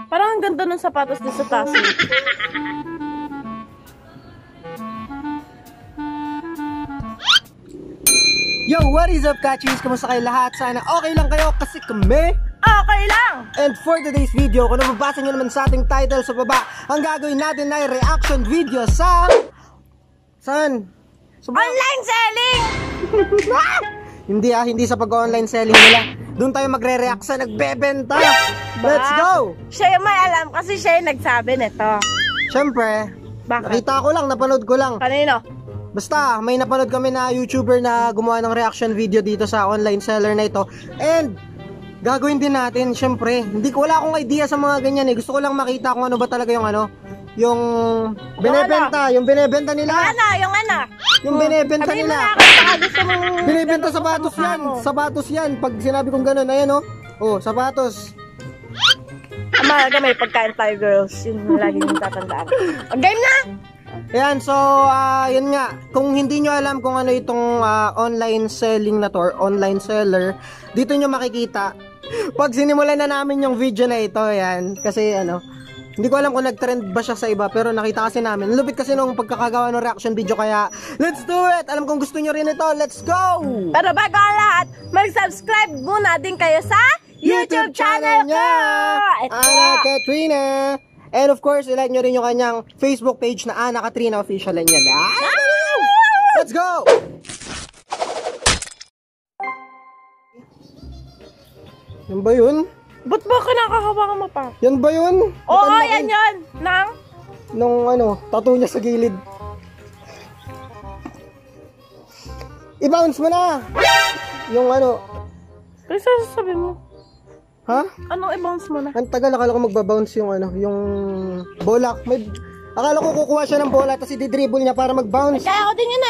Parang ang ganda ng sapatos din sa taas. Yo, what is up, Kachis? Kamusta kayo lahat? Sana okay lang kayo kasi kami okay lang! And for today's video, kung nababasa nyo naman sa ating title sa baba, ang gagawin natin ay reaction video sa... Saan? Online selling! Hindi sa pag-online selling nila. Doon tayo magre-react sa nagbebenta. Let's go! Siya yung may alam kasi siya yung nagsabi nito. Siyempre, Bakit? nakita ko lang, napanood ko lang. Kanino? Basta, may napanood kami na YouTuber na gumawa ng reaction video dito sa online seller na ito. And, gagawin din natin, syempre. Wala akong idea sa mga ganyan eh. Gusto ko lang makita kung ano ba talaga yung yung binebenta. Yung binebenta nila. Yung binebenta nila. Binebenta sapatos yan. Sapatos yan. Pag sinabi kong ganun, ayan oh, sapatos. Mahalaga may pagkain tayo, girls. Yun lagi yung tatandaan. Game na! Ayan, so, yun nga. Kung hindi nyo alam kung ano itong online selling na to, or online seller, dito nyo makikita. Pag sinimulan na namin yung video na ito, ayan, kasi hindi ko alam kung nag-trend ba siya sa iba, pero nakita kasi namin. Lupit kasi nung pagkakagawa ng reaction video, kaya, let's do it! Alam kong gusto nyo rin ito, let's go! Pero bago ang lahat, mag-subscribe muna din kayo sa YouTube channel ko! Ana Katrina! And of course, ilike nyo rin yung kanyang Facebook page na Ana Katrina Official. Yan yan. Let's go! Yan ba yun? Ba't ba kinakahawakan mo pa? Yan ba yun? Oo, yan yun! Nung tattoo niya sa gilid. I-bounce mo na! Yung Ano sasasabi mo? Ha? Anong i-bounce mo na? Ang tagal, akala ko magbabounce yung yung bola. Akala ko kukuha siya ng bola tapos i-dribble niya para mag-bounce. Kaya ako din yun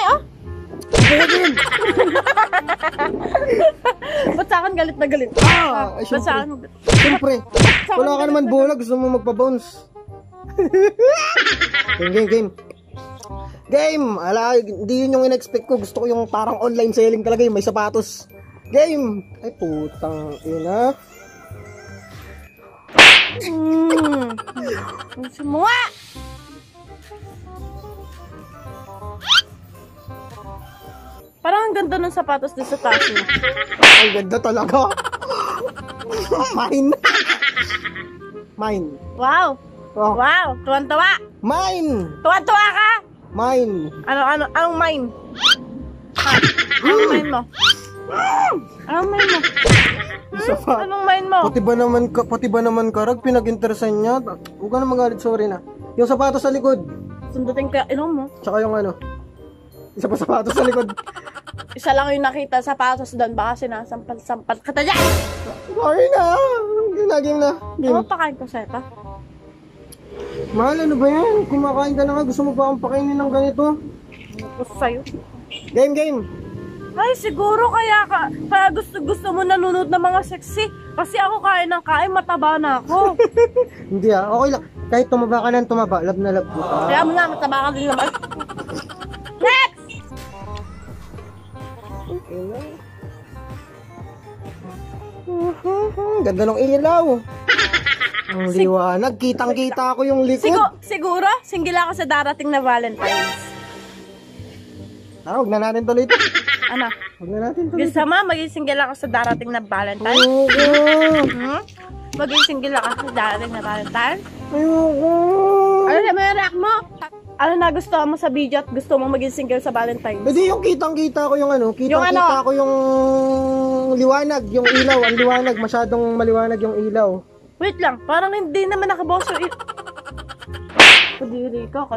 Ba't sa akin galit na galit? Ay, siyempre. Wala ka naman bola, gusto mo magpa-bounce. Game! Ala, hindi yun yung in-expect ko. Gusto ko yung parang online selling talaga yung may sapatos. Game! Ay, putang ina. Semua. Parang ang ganda ng sapatos din sa taas. Ang ganda talaga. Mine. Wow. Oh. Wow. Tuwan-tuwa. Mine. Tuwan-tuwa ka. Mine. Anong mine? Anong mine mo? Anong mine mo? Anong mine mo? Pati ba naman karag pinag-interesan niya? Huwag ka na magalit, sorry na. Yung sapatos sa likod. Sundutin ka ilong mo. Tsaka yung isa pa sapatos sa likod. Isa lang yung nakita sapatos doon. Baka sinasampal-sampal ka dyan. Sorry na. Game na. Ano pakain ko sa ito? Mahal, ano ba yan? Kumakain ka na nga. Gusto mo ba akong pakainin ng ganito? Gusto sa'yo. Game. Ay, siguro kaya gusto mo nanonood ng mga sexy. Kasi ako kain ng kain, mataba na ako. Hindi okay lang. Kahit tumaba ka ng tumaba, love na love ko. Kaya mo nga, mataba ka din naman. Next! Ganda ng ilaw. Ang liwanag, kitang-kita ko yung likod. Siguro, single ako sa darating na Valentine's. Huwag na natin tuloy ito. Ano? Huwag na natin tuloy ito. Gusto mo, maging single ako sa darating na Valentine's? Ayoko. Maging single ako sa darating na Valentine's? Ayoko. Ano na may react mo? Ano na gusto mo sa video at gusto mo maging single sa Valentine's? Hindi, yung kitang-kita ko yung kitang-kita ko yung liwanag, yung ilaw, ang liwanag, masyadong maliwanag yung ilaw. Wait lang, parang hindi naman nakabukas yung Kadiri ka.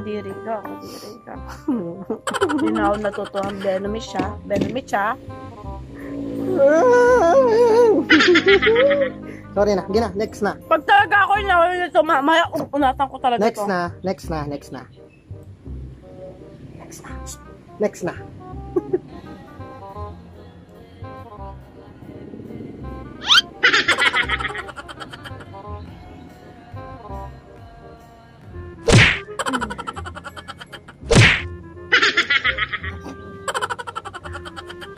Hindi na ako natutuhan. Venomous siya. Sorry na, gina, next na. Pag talaga ako inawal nito, mamaya unatan ko talaga Next ito. Next na.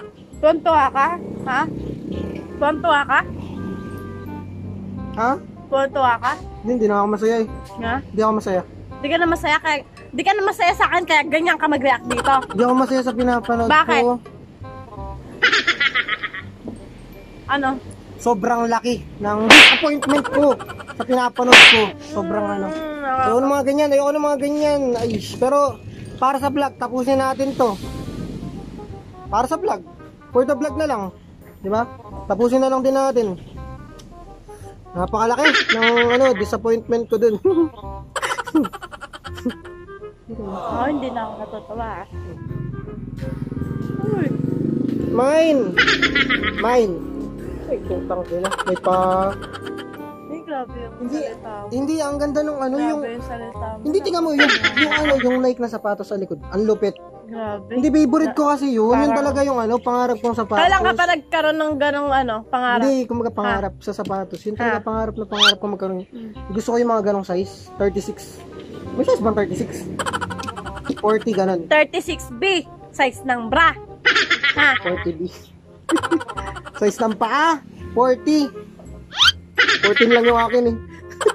Tuwan-tuwa ka? Ha? Tuwan-tuwa ka? Ha? Tuwa ka? Hindi na ako masaya eh. Ha? Hindi ako masaya. Di ka na masaya sa akin kaya ganyan ka mag-react dito. Hindi ako masaya sa pinapanood Bakit? ko. Ano? Sobrang laki ng disappointment ko sa pinapanood ko. Sobrang ano. Ayoko ng mga ganyan, ayoko ng mga ganyan. Ay, pero para sa vlog, tapusin natin to. Para sa vlog. For the vlog na lang. Di ba? Tapusin na lang din natin. Napakalaki ng disappointment ko dun. Hindi na ako natutuwa. Uy. Mine! Ay, putang ina. May pa... Ay, grabe yung salita mo. Hindi, ang ganda nung Grabe yung... yung salita mo. Hindi, tingnan mo, yung Nike na sapatos sa likod. Ang lupit. Grabe. Hindi, favorite ko kasi yun. Yun Parang- talaga yung pangarap kong sapatos. Kailan ka pa nagkaroon ng ganong pangarap? Hindi, kumaga pangarap sa sapatos. Yun talaga pangarap ko magkaroon. Gusto ko yung mga ganong size. 36. May size bang 36? 40, ganon. 36B, size ng bra. Ha? 40B. Size ng paa. 40. 14 lang yung akin eh.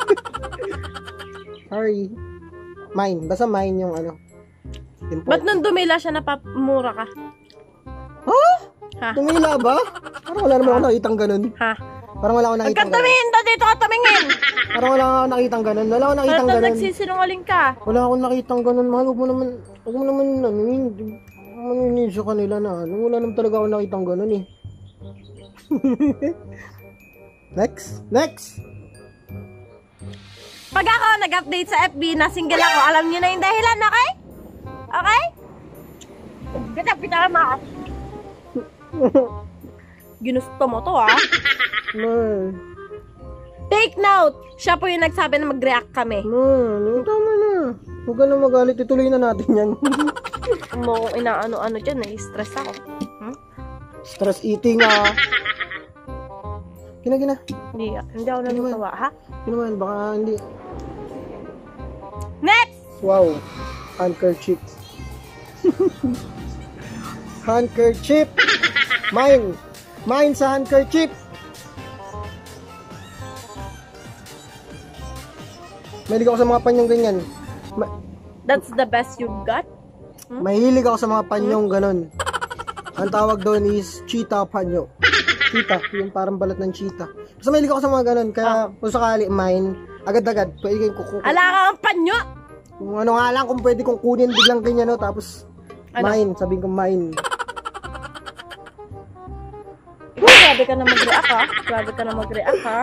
Sorry. Mine. Basta mine yung Ba't nung dumila siya napamura ka? Huh? Ha? Tumila ba? Parang wala naman ako nakitang ganun. Ha? Parang wala ako Huwag nakitang kang ganun. tumingin to dito ka tumingin! Parang wala ako nakitang ganun. Wala ako nakitang Ba't ganun. nagsisinungaling ka? Wala akong nakitang ganun. Mahal, huwag mo naman, maninig sa kanila na. Wala naman talaga ako nakitang ganun eh. Next! Pag ako nag-update sa FB na single ako, alam niyo na yung dahilan, okay? Okay? Kita ka mga. Ginusto mo to, ha? Man, Take note! Siya po yung nagsabi na mag-react kami. tama na. Huwag ka na magalit. Ituloy na natin yan. Mo kung inaano-ano dyan, nai-stress ako. Stress eating Gina. Hindi ako natutuwa, ha? Naman, baka hindi. Next! Wow. Handkerchief. Handkerchief. Mine sa handkerchief. Mahilig ako sa mga panyong ganyan. That's the best you've got? Mahilig ako sa mga panyong ganon. Ang tawag doon is cheetah panyo. Cheetah, yung parang balat ng cheetah. Basta mahilig ako sa mga ganon. Kaya kung sakali, mine, agad-agad, pwede kayong kukuha. Ala ka ang panyo! Kung ano nga lang, kung pwede kong kunin biglang ganyan, tapos mine, sabihin ko mine. Grabe ka na mag-react, ha? Grabe ka na mag-react, ha?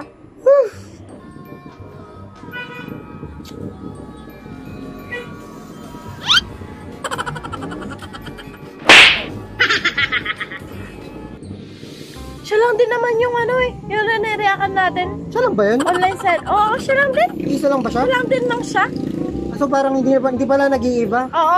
Siya lang din naman yung yung nire-reactan natin. Siya lang ba yun? Online set. Oo, siya lang din. Isa lang ba siya? Siya lang din lang siya. So parang hindi pala nag-iiba. Oo.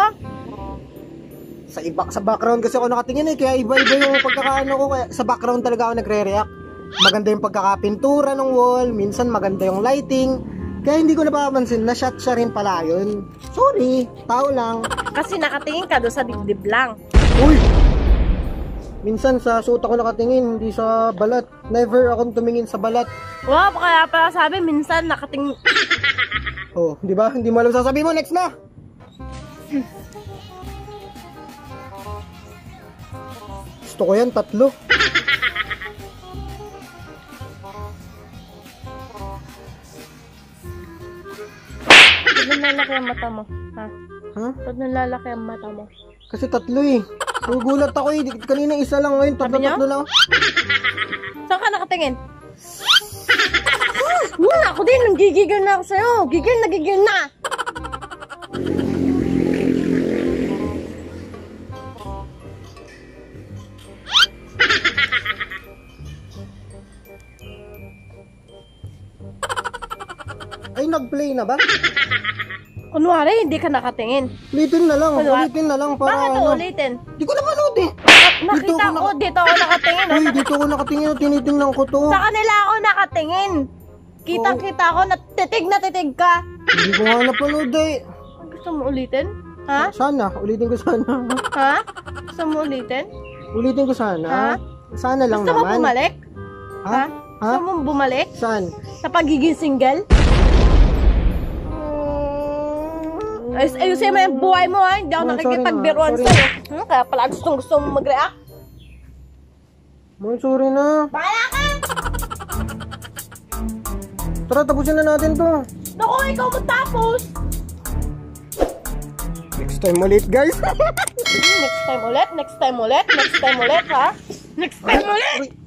Sa background kasi ako nakatingin kaya iba-iba yung pagkakaano ko. Kaya sa background talaga ako nagre-react. Maganda yung pagkakapintura ng wall, minsan maganda yung lighting. Kaya hindi ko napapansin na shot siya rin pala yun. Sorry, tao lang. Kasi nakatingin ka doon sa dibdib lang. Uy! Minsan sa suot ako nakatingin, hindi sa balat. Never akong tumingin sa balat. Wow, kaya pala sabi, minsan nakatingin. Oh, di ba? Hindi mo alam sasabihin mo, next na! Gusto ko yan, 3. Ba't nalalaki ang mata mo? Ha? Ha? Ba't nalalaki ang mata mo? Kasi 3 eh. Nagugulat ako eh. Kanina isa lang, ngayon Sabi niya? 3 lang. Saan ka nakatingin? Ako din, nanggigigil na ako sa'yo. Gigil na. Ay, nag-play na ba? Kunwari, hindi ka nakatingin. Ulitin na lang. Kunwari. Ulitin na lang para Bakit ano. ulitin? Di ko na manood eh. Nakita ko, dito ako nakatingin. Uy, dito ko nakatingin. Tinitingnan ko to. Sa kanila ako nakatingin. Kita ko, na titig ka. Hindi ko nga napanood eh. Gusto mo ulitin? Ha? Sana. Ulitin ko sana. Ha? Gusto mo ulitin? Ulitin ko sana. Ha? Sana lang Gusto mo naman. bumalik? Ha? Gusto mo bumalik? Saan? Sa pagiging single? Ayusin mo yung buhay mo ha. Hindi ako nakikipagbiruan sa'yo. Kaya pala gusto mo mag-react. Mahal, sorry na. Bahala ka! Tara, tapusin na natin to. Naku, ikaw matapos! Next time ulit, guys. Next time ulit, ha? Next time ulit!